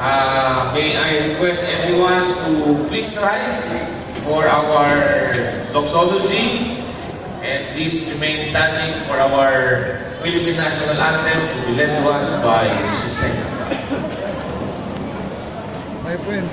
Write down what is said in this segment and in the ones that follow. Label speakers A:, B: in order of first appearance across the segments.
A: May I request everyone to please rise for our doxology and please remain standing for our Philippine National Anthem to be led to us by Mrs. Senga.
B: My friend.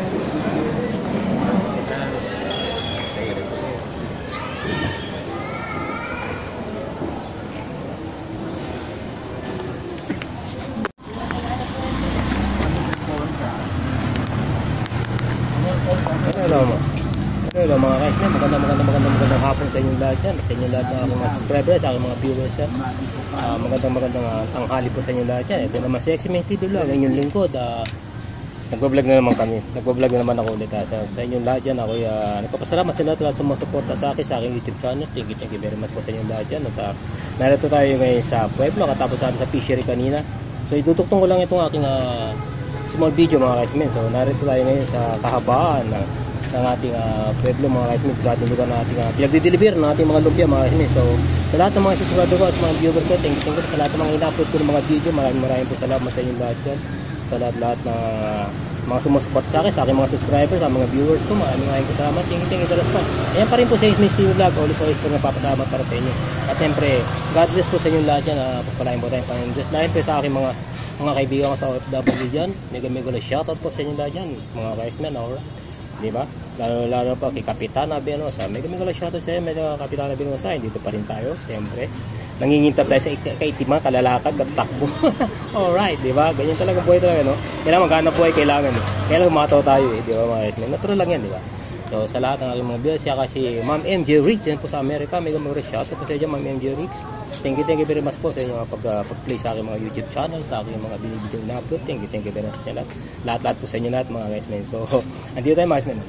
C: Hello mga guys, magandang hapon sa inyong lahat yan, sa inyong lahat ng aking mga subscribers, sa aking mga viewers yan. Magandang tanghali po sa inyong lahat yan. Ito naman si XMA TV Vlog, ang inyong lingkod. Nagbablog na naman kami, nagbablog na naman ako ulit sa inyong lahat yan. Ako nagpapasalamat sa lahat sa mga suporta sa aking YouTube channel. Thank you very much po sa inyong lahat yan. Narito tayo ngayon sa Pueblo, katapos sa fishery kanina. So itutuktong ko lang itong aking small video mga guys. So narito tayo ngayon sa kahabaan ng ating Pueblo mga guys, sa ating lugar na ating pinagdi-deliver ng ating mga lumpia mga guys. So sa lahat ng mga subscriber ko at mga viewers ko, thank you sa lahat ng mga ina-upload ko ng mga video. Maraming po salamat sa inyong lahat yan, sa lahat na mga sumusupport sa akin, sa aking mga subscribers, sa mga viewers ko. Maraming po salamat, thank you pa. Ayan pa rin po sa XMA TV Vlog, always po nagpapasalamat para sa inyo. At siyempre God bless po sa inyong lahat yan, pagpalain po tayong Panginoon Diyos. Dahil po sa aking mga kaibigan ko sa OFW dyan, mega shoutout po sa inyong lahat yan mga guys men, alright, diba? Lalo pa kay Kapitana Benosa, mega shoutout sa iyo, Kapitana Benosa. Dito pa rin tayo, siyempre nangingintap tayo sa kaitima, kalalakad at takbo. Alright, di ba? Ganyan talaga buhay talaga, no? Kailangan maghanap buhay, kailangan, eh. Kailangan umataw tayo, eh, di ba, mga guys? Natural lang yan, di ba? So, sa lahat ng aking mga viewers, siya kasi Ma'am MJ Riggs, yan po sa Amerika, mega shoutout po sa iyo, Ma'am MJ Riggs. Thank you very much po sa inyo pag-play sa aking mga YouTube channel, sa aking mga binibidyo na upload. Thank you very much sa lahat po sa inyo lahat, mga guys, men. So, andito tayo, mga guys, men.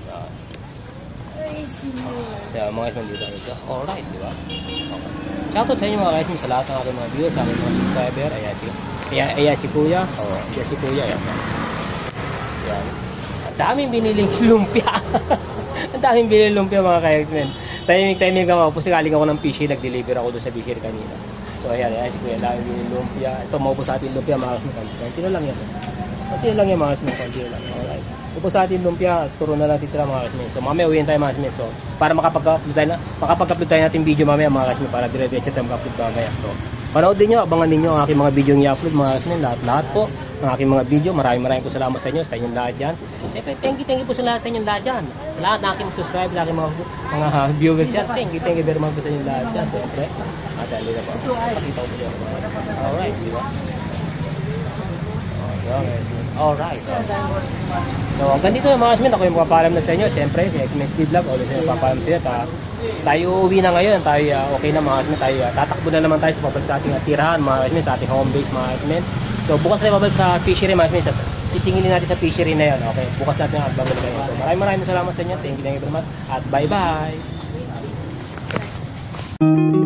C: Yeah, mga guys, dito tayo. Alright, di ba? Okay. Shoutout sa inyo mga guys, sa lahat ng aking mga viewers, sa aking mga subscriber. Ayan si Kuya. Ayan si Kuya. Ayan. Ang daming biniling lumpia. Ang daming biniling lumpia mga guys, men. Timing ako. Pusikaling ako ng fishery. Nag-deliver ako doon sa fishery kanina. So ayan si Kuya. Ang daming biniling lumpia. Ito maubos sa ating lumpia mga guys. Konti lang yan. Konti lang yan mga guys. Konti lang. Alright. Ubos sa ating lumpia, turo na lang titira mga guys. So mamaya uwiin tayo mga guys. So para makapag-upload tayo natin video mamaya mga guys, para dire-diretso tayo mag-upload mamaya. So panood din nyo, abangan ninyo ang aking mga video yung i-upload mga guys. Lahat po ng aking mga video. Maraming po salamat sa inyo, sa inyong lahat dyan. Thank you po sa lahat sa inyong lahat dyan. Sa lahat ng aking subscribe, sa aking mga viewers dyan. Thank you very much po sa inyong lahat dyan. Siyempre, dali na po. Pakita ko po dyan. Alright, di ba? Alright. So, hanggang dito na mga kasmin, ako yung magpapalam na sa inyo. Siyempre, XMA TV Vlog, always yung magpapalam sa inyo. Tayo uuwi na ngayon, tayo okay na mga kasmin, tayo tatakbo na naman tayo sa pabalik sa ating tirahan mga kasmin, sa ating home base mga kasmin. So, bukas tayo pabalik sa fishery mga kasmin, sisingilin natin sa fishery na yan, okay? Bukas natin ang agbabalik kayo. So, maraming salamat sa inyo, thank you very much, at bye bye!